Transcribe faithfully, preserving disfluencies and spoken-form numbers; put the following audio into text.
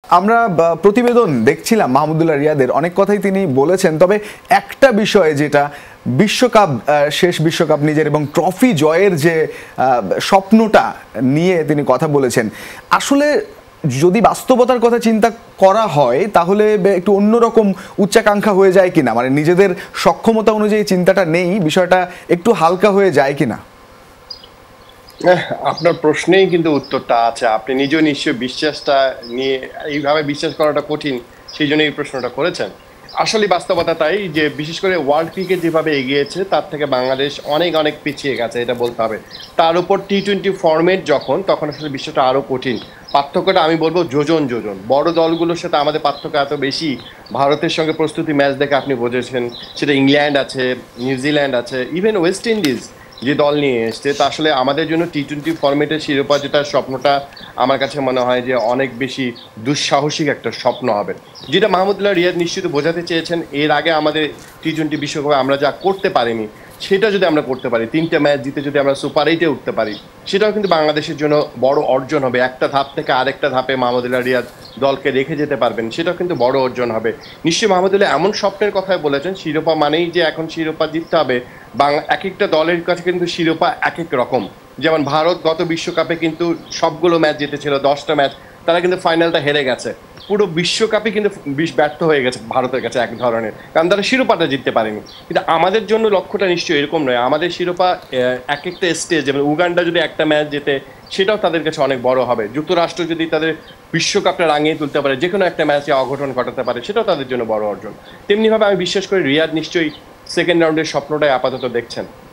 আমরা প্রতিবেদন দেখছিলাম মাহমুদুল্লাহ রিয়াদের, অনেক কথাই তিনি বলেছেন, তবে একটা বিষয় যেটা বিশ্বকাপ, শেষ বিশ্বকাপ নিজের এবং ট্রফি জয়ের যে স্বপ্নটা নিয়ে তিনি কথা বলেছেন, আসলে যদি বাস্তবতার কথা চিন্তা করা হয় তাহলে একটু অন্যরকম উচ্চাকাঙ্ক্ষা হয়ে যায় কিনা, মানে নিজেদের সক্ষমতা অনুযায়ী চিন্তাটা নেই, বিষয়টা একটু হালকা হয়ে যায় কিনা? আপনার প্রশ্নেই কিন্তু উত্তরটা আছে। আপনি নিজেও নিশ্চয়ই বিশ্বাসটা নিয়ে, এইভাবে বিশ্বাস করাটা কঠিন, সেই জন্য এই প্রশ্নটা করেছেন। আসলে বাস্তবতা তাই যে বিশেষ করে ওয়ার্ল্ড ক্রিকেট যেভাবে এগিয়েছে তার থেকে বাংলাদেশ অনেক অনেক পিছিয়ে গেছে, এটা বলতে হবে। তার উপর টি টোয়েন্টি ফরম্যাট যখন, তখন আসলে বিষয়টা আরও কঠিন। পার্থক্যটা আমি বলবো যোজন যোজন। বড় দলগুলোর সাথে আমাদের পার্থক্য এত বেশি, ভারতের সঙ্গে প্রস্তুতি ম্যাচ দেখে আপনি বুঝেছেন, সেটা ইংল্যান্ড আছে, নিউজিল্যান্ড আছে, ইভেন ওয়েস্ট ইন্ডিজ যে দল নিয়ে এসছে, তা আসলে আমাদের জন্য টি টোয়েন্টি ফরম্যাটের শিরোপা জেতার স্বপ্নটা আমার কাছে মনে হয় যে অনেক বেশি দুঃসাহসিক একটা স্বপ্ন হবে, যেটা মাহমুদুল্লাহ রিয়াদ নিশ্চিত বোঝাতে চেয়েছেন। এর আগে আমাদের টি টোয়েন্টি বিশ্বকাপে আমরা যা করতে পারিনি, সেটা যদি আমরা করতে পারি, তিনটা ম্যাচ জিতে যদি আমরা সুপার এইটে উঠতে পারি, সেটাও কিন্তু বাংলাদেশের জন্য বড় অর্জন হবে। একটা ধাপ থেকে আরেকটা ধাপে মাহমুদুল্লাহ রিয়াদ দলকে রেখে যেতে পারবেন, সেটাও কিন্তু বড় অর্জন হবে। নিশ্চয়ই মাহমুদুল্লাহ এমন স্বপ্নের কথাই বলেছেন, শিরোপা মানেই যে এখন শিরোপা জিততে হবে, বাংলা এক একটা দলের কাছে কিন্তু শিরোপা এক এক রকম। যেমন ভারত গত বিশ্বকাপে কিন্তু সবগুলো ম্যাচ জিতেছিল, দশটা ম্যাচ, তারা কিন্তু ফাইনালটা হেরে গেছে। পুরো বিশ্বকাপে কিন্তু বিশ ব্যর্থ হয়ে গেছে ভারতের কাছে এক ধরনের, কারণ তারা শিরোপাটা জিততে পারেনি। কিন্তু আমাদের জন্য লক্ষ্যটা নিশ্চয়ই এরকম নয়। আমাদের শিরোপা এক একটা স্টেজ, যেমন উগান্ডা যদি একটা ম্যাচ জেতে, সেটাও তাদের কাছে অনেক বড় হবে। যুক্তরাষ্ট্র যদি তাদের বিশ্বকাপটা রাঙিয়ে তুলতে পারে, যে কোনো একটা ম্যাচে অঘটন ঘটাতে পারে, সেটাও তাদের জন্য বড় অর্জন। তেমনিভাবে আমি বিশ্বাস করি রিয়াদ নিশ্চয়ই সেকেন্ড রাউন্ডের স্বপ্নটাই আপাতত দেখছেন।